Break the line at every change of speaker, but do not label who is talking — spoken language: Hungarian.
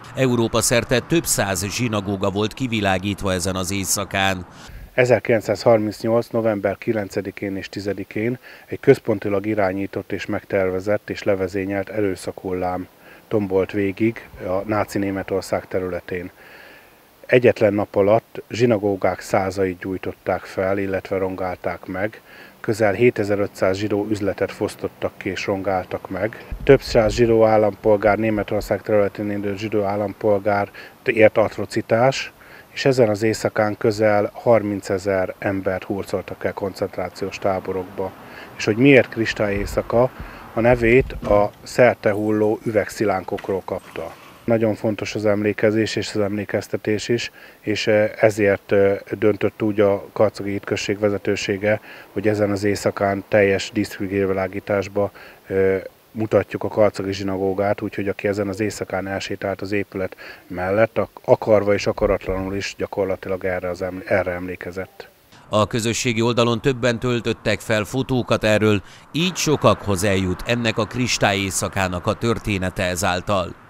Európa szerte több száz zsinagóga volt kivilágítva ezen az éjszakán.
1938. november 9-én és 10-én egy központilag irányított és megtervezett és levezényelt erőszakhullám tombolt végig a náci Németország területén. Egyetlen nap alatt zsinagógák százait gyújtották fel, illetve rongálták meg. Közel 7500 zsidó üzletet fosztottak ki és rongáltak meg. Több száz zsidó állampolgár, Németország területén élő zsidó állampolgár ért atrocitás, és ezen az éjszakán közel 30 000 embert hurcoltak el koncentrációs táborokba. És hogy miért kristály éjszaka, a nevét a szertehulló üvegszilánkokról kapta. Nagyon fontos az emlékezés és az emlékeztetés is, és ezért döntött úgy a Karcagi hitközség vezetősége, hogy ezen az éjszakán teljes díszvilágításba mutatjuk a karcagi zsinagógát, úgyhogy aki ezen az éjszakán elsétált az épület mellett, akarva és akaratlanul is gyakorlatilag erre emlékezett.
A közösségi oldalon többen töltöttek fel fotókat erről, így sokakhoz eljut ennek a kristály éjszakának a története ezáltal.